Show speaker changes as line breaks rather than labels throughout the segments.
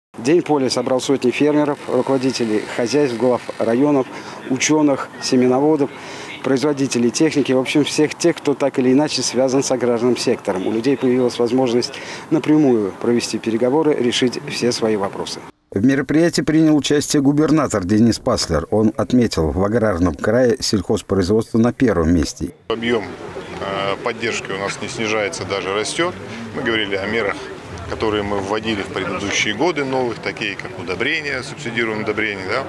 День поля собрал сотни фермеров, руководителей хозяйств, глав районов, ученых, семеноводов, производителей техники, в общем, всех тех, кто так или иначе связан с аграрным сектором. У людей появилась возможность напрямую провести переговоры, решить все свои вопросы. В мероприятии принял участие губернатор Денис Паслер. Он отметил, в аграрном крае сельхозпроизводство на первом месте.
Объем поддержки у нас не снижается, даже растет. Мы говорили о мерах, которые мы вводили в предыдущие годы, новых, такие как удобрения, субсидируемые удобрения, да?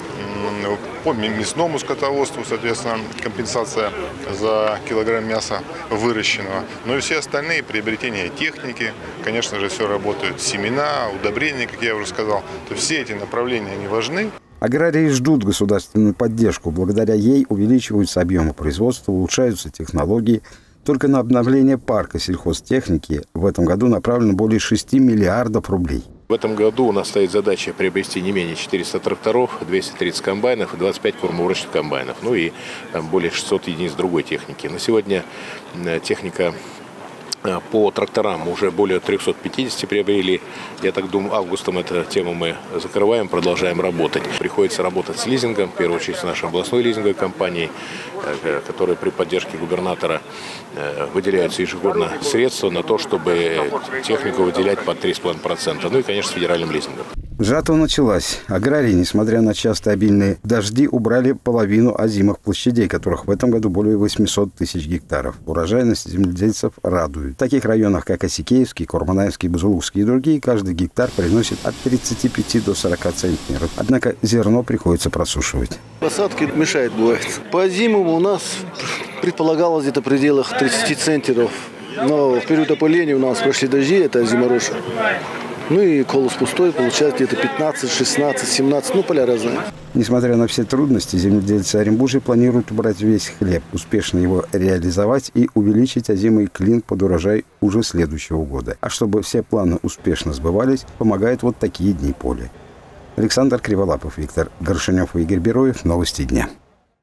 По мясному скотоводству, соответственно, компенсация за килограмм мяса выращенного. Но и все остальные приобретения техники, конечно же, все работают. Семена, удобрения, как я уже сказал. То все эти направления, они важны.
Аграрии ждут государственную поддержку. Благодаря ей увеличиваются объемы производства, улучшаются технологии. Только на обновление парка сельхозтехники в этом году направлено более 6 миллиардов рублей.
В этом году у нас стоит задача приобрести не менее 400 тракторов, 230 комбайнов и 25 кормоуборочных комбайнов. Ну и более 600 единиц другой техники. На сегодня техника по тракторам уже более 350 приобрели. Я так думаю, августом эту тему мы закрываем, продолжаем работать. Приходится работать с лизингом, в первую очередь с нашей областной лизинговой компанией, которая при поддержке губернатора выделяются ежегодно средства на то, чтобы технику выделять под 3,5%. Ну и, конечно, с федеральным лизингом.
Жатва началась. Аграрии, несмотря на часто обильные дожди, убрали половину озимых площадей, которых в этом году более 800 тысяч гектаров. Урожайность земледельцев радует. В таких районах, как Осикеевский, Курманаевский, Бузулукский и другие, каждый гектар приносит от 35 до 40 центнеров. Однако зерно приходится просушивать.
Посадки мешает, бывает. По зиму у нас предполагалось где-то в пределах 30 центнеров. Но в период опыления у нас прошли дожди, это зиморожь. Ну и колос пустой, получается где-то 15, 16, 17, ну поля разные.
Несмотря на все трудности, земледельцы Оренбуржья планируют убрать весь хлеб, успешно его реализовать и увеличить озимый клин под урожай уже следующего года. А чтобы все планы успешно сбывались, помогают вот такие дни поля. Александр Криволапов, Виктор Горшенев и Игорь Бероев. Новости дня.